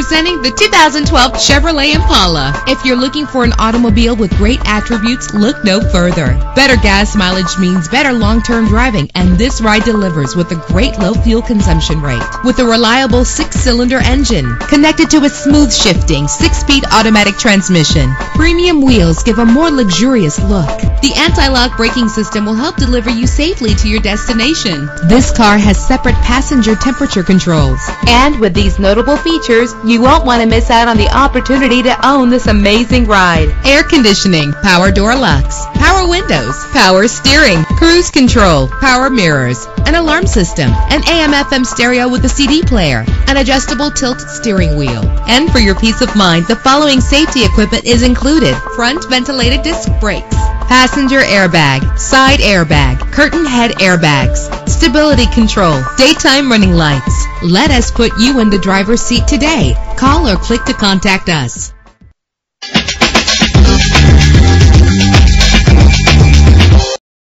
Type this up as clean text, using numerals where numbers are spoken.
Presenting the 2012 Chevrolet Impala. If you're looking for an automobile with great attributes, look no further. Better gas mileage means better long-term driving, and this ride delivers with a great low fuel consumption rate. With a reliable 6-cylinder engine connected to a smooth shifting 6-speed automatic transmission, premium wheels give a more luxurious look. The anti-lock braking system will help deliver you safely to your destination. This car has separate passenger temperature controls. And with these notable features, you won't want to miss out on the opportunity to own this amazing ride. Air conditioning, power door locks, power windows, power steering, cruise control, power mirrors, an alarm system, an AM/FM stereo with a CD player, an adjustable tilt steering wheel. And for your peace of mind, the following safety equipment is included: front ventilated disc brakes, passenger airbag, side airbag, curtain head airbags, stability control, daytime running lights. Let us put you in the driver's seat today. Call or click to contact us.